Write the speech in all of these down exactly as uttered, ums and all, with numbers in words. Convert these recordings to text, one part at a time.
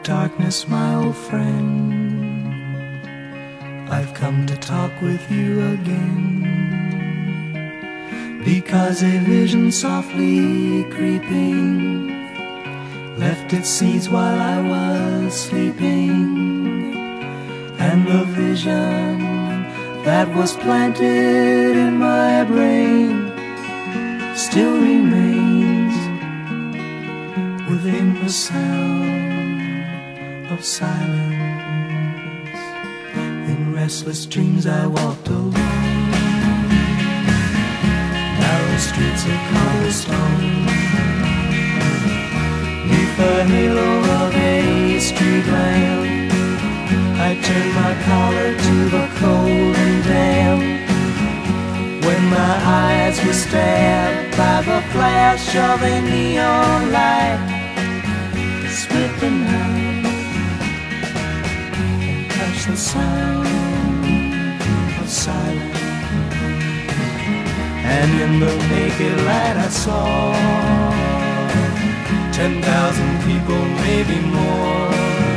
darkness, my old friend, I've come to talk with you again, because a vision softly creeping left its seeds while I was sleeping, and the vision that was planted in my brain still remains within the sound of silence. In restless dreams I walked alone, narrow streets of cobblestone, neath the halo of a street lamp. I turned my collar to the cold and damp, when my eyes were stabbed by the flash of a neon light. Split the night and touch the sound of silence, and in the naked light I saw ten thousand people, maybe more,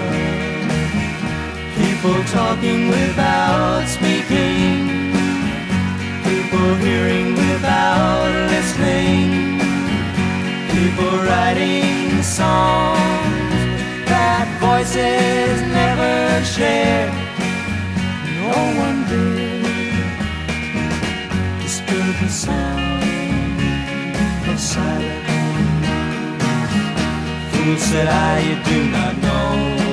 people talking without speaking, people hearing without listening, people writing songs that voices never share. No one did disturb the sound of silence. Fool, said I, you do not know,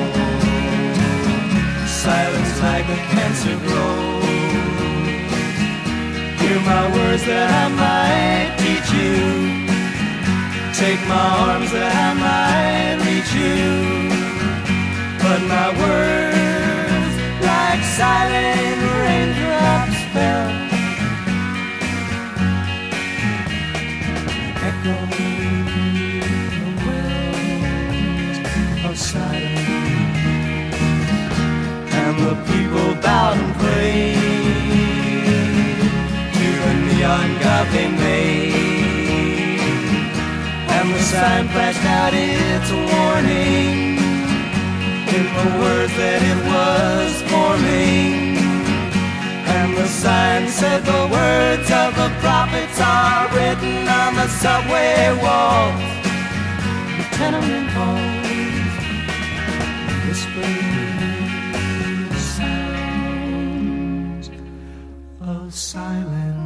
silence like a cancer grows. Hear my words that I might teach you, take my arms that I might reach you, but my words like silent raindrops fell, echoing the wells of silence. And the people bowed and prayed to the neon god they made, and the sign flashed out its warning in the words that it was forming. And the sign said the words of the prophets are written on the subway walls, the tenement halls, whispering of silence.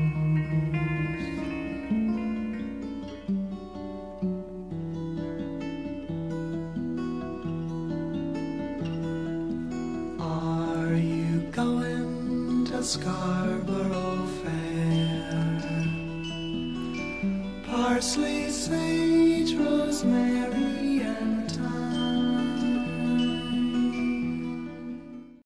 Are you going to Scarborough Fair? Parsley, say